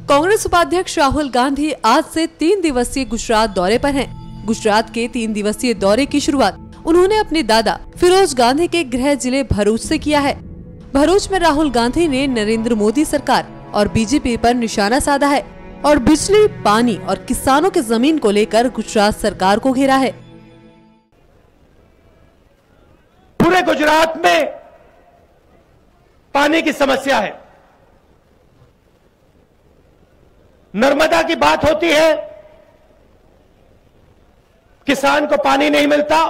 कांग्रेस उपाध्यक्ष राहुल गांधी आज से 3 दिवसीय गुजरात दौरे पर हैं। गुजरात के 3 दिवसीय दौरे की शुरुआत उन्होंने अपने दादा फिरोज गांधी के गृह जिले भरूच से किया है। भरूच में राहुल गांधी ने नरेंद्र मोदी सरकार और बीजेपी पर निशाना साधा है और बिजली, पानी और किसानों की जमीन को लेकर गुजरात सरकार को घेरा है। पूरे गुजरात में पानी की समस्या है। नर्मदा की बात होती है, किसान को पानी नहीं मिलता,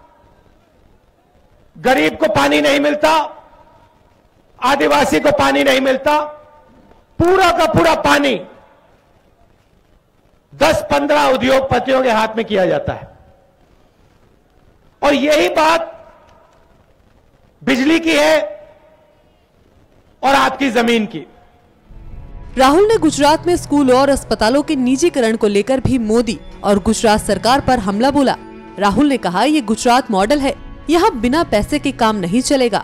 गरीब को पानी नहीं मिलता, आदिवासी को पानी नहीं मिलता। पूरा का पूरा पानी 10-15 उद्योगपतियों के हाथ में किया जाता है। और यही बात बिजली की है और आपकी जमीन की। राहुल ने गुजरात में स्कूलों और अस्पतालों के निजीकरण को लेकर भी मोदी और गुजरात सरकार पर हमला बोला। राहुल ने कहा, ये गुजरात मॉडल है, यहाँ बिना पैसे के काम नहीं चलेगा।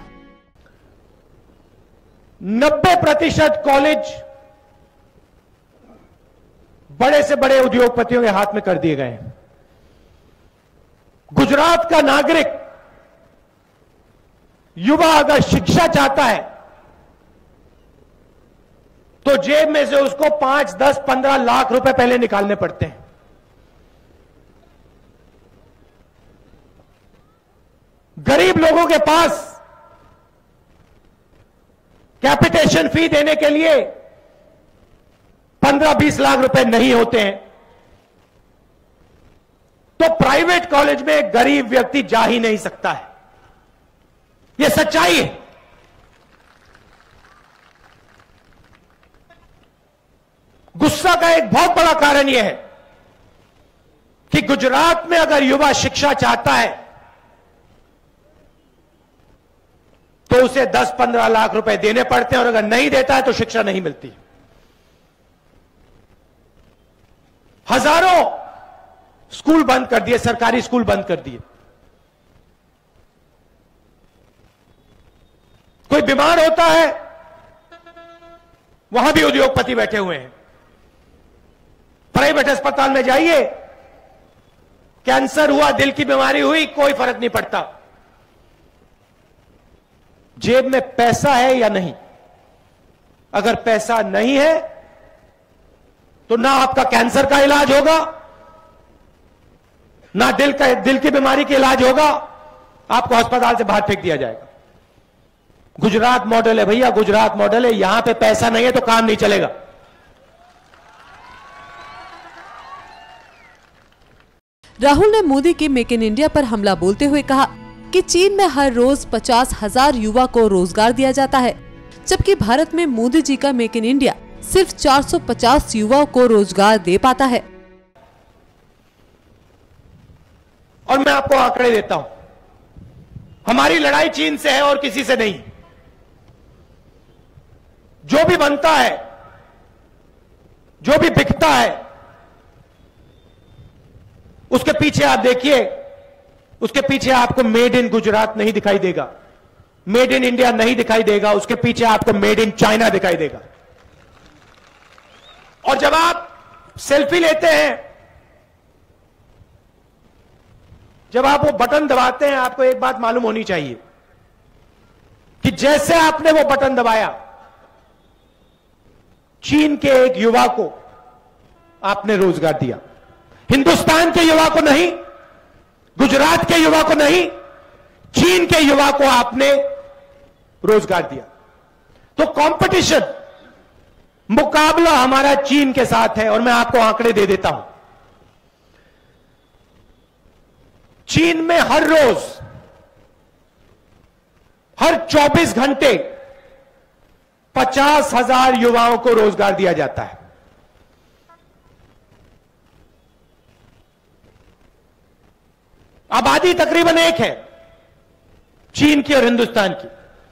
90% कॉलेज बड़े से बड़े उद्योगपतियों के हाथ में कर दिए गए हैं। गुजरात का नागरिक, युवा अगर शिक्षा चाहता है तो जेब में से उसको 5, 10, 15 लाख रुपए पहले निकालने पड़ते हैं। गरीब लोगों के पास कैपिटेशन फी देने के लिए 15-20 लाख रुपए नहीं होते हैं, तो प्राइवेट कॉलेज में गरीब व्यक्ति जा ही नहीं सकता है। यह सच्चाई है। गुस्सा का एक बहुत बड़ा कारण यह है कि गुजरात में अगर युवा शिक्षा चाहता है तो उसे 10-15 लाख रुपए देने पड़ते हैं, और अगर नहीं देता है तो शिक्षा नहीं मिलती। हजारों स्कूल बंद कर दिए, सरकारी स्कूल बंद कर दिए। कोई बीमार होता है, वहां भी उद्योगपति बैठे हुए हैं। प्राइवेट अस्पताल में जाइए, कैंसर हुआ, दिल की बीमारी हुई, कोई फर्क नहीं पड़ता। जेब में पैसा है या नहीं? अगर पैसा नहीं है तो ना आपका कैंसर का इलाज होगा, ना दिल की बीमारी का इलाज होगा, आपको अस्पताल से बाहर फेंक दिया जाएगा। गुजरात मॉडल है भैया, गुजरात मॉडल है। यहां पे पैसा नहीं है तो काम नहीं चलेगा। राहुल ने मोदी के मेक इन इंडिया पर हमला बोलते हुए कहा कि चीन में हर रोज 50,000 युवा को रोजगार दिया जाता है, जबकि भारत में मोदी जी का मेक इन इंडिया सिर्फ 450 युवाओं को रोजगार दे पाता है। और मैं आपको आंकड़े देता हूं, हमारी लड़ाई चीन से है और किसी से नहीं। जो भी बनता है, जो भी बिकता है, उसके पीछे आप देखिए, उसके पीछे आपको मेड इन गुजरात नहीं दिखाई देगा, मेड इन इंडिया नहीं दिखाई देगा। उसके पीछे आपको मेड इन चाइना दिखाई देगा। और जब आप सेल्फी लेते हैं, जब आप वो बटन दबाते हैं, आपको एक बात मालूम होनी चाहिए कि जैसे आपने वो बटन दबाया, चीन के एक युवा को आपने रोजगार दिया। हिंदुस्तान के युवा को नहीं, गुजरात के युवा को नहीं, चीन के युवा को आपने रोजगार दिया। तो कंपटीशन, मुकाबला हमारा चीन के साथ है। और मैं आपको आंकड़े दे देता हूं, चीन में हर रोज, हर 24 घंटे 50,000 युवाओं को रोजगार दिया जाता है। आबादी तकरीबन एक है, चीन की और हिंदुस्तान की।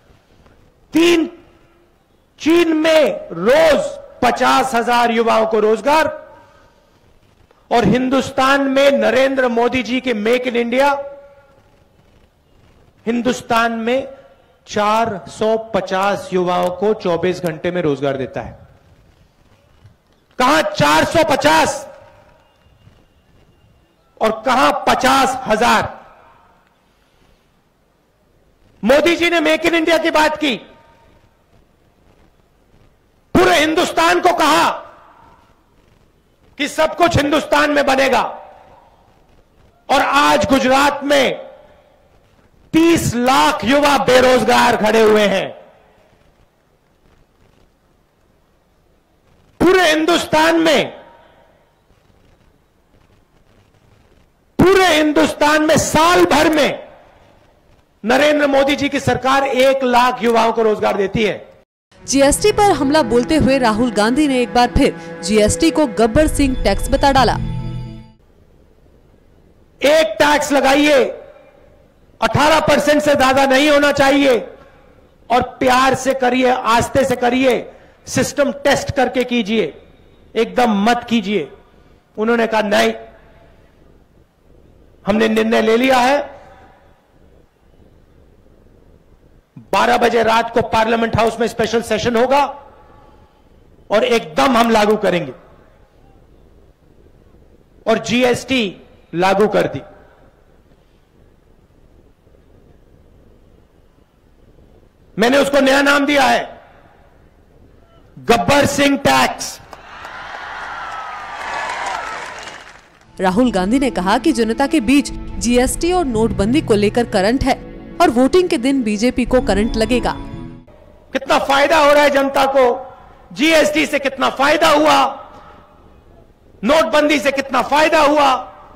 चीन में रोज 50,000 युवाओं को रोजगार, और हिंदुस्तान में नरेंद्र मोदी जी के मेक इन इंडिया, हिंदुस्तान में 450 युवाओं को 24 घंटे में रोजगार देता है। कहां 450 और कहां 50,000। मोदी जी ने मेक इन इंडिया की बात की, पूरे हिंदुस्तान को कहा कि सब कुछ हिंदुस्तान में बनेगा, और आज गुजरात में 30 लाख युवा बेरोजगार खड़े हुए हैं। पूरे हिंदुस्तान में साल भर में नरेंद्र मोदी जी की सरकार 1 लाख युवाओं को रोजगार देती है। जीएसटी पर हमला बोलते हुए राहुल गांधी ने एक बार फिर जीएसटी को गब्बर सिंह टैक्स बता डाला। एक टैक्स लगाइए, 18% से ज्यादा नहीं होना चाहिए, और प्यार से करिए, आस्ते से करिए, सिस्टम टेस्ट करके कीजिए, एकदम मत कीजिए। उन्होंने कहा नहीं, हमने निर्णय ले लिया है, 12 बजे रात को पार्लियामेंट हाउस में स्पेशल सेशन होगा और एकदम हम लागू करेंगे। और जीएसटी लागू कर दी। मैंने उसको नया नाम दिया है, गब्बर सिंह टैक्स। राहुल गांधी ने कहा कि जनता के बीच जीएसटी और नोटबंदी को लेकर करंट है और वोटिंग के दिन बीजेपी को करंट लगेगा। कितना फायदा हो रहा है जनता को, जीएसटी से कितना फायदा हुआ, नोटबंदी से कितना फायदा हुआ,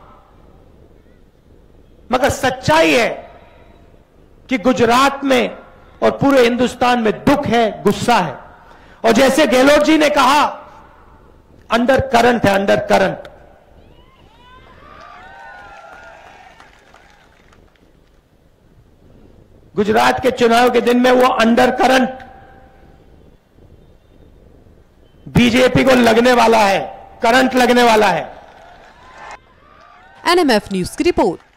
मगर सच्चाई है कि गुजरात में और पूरे हिंदुस्तान में दुख है, गुस्सा है। और जैसे गहलोत जी ने कहा, अंडर करंट है, अंडर करंट। गुजरात के चुनाव के दिन में वो अंडर करंट बीजेपी को लगने वाला है, करंट लगने वाला है। एनएमएफ न्यूज की रिपोर्ट।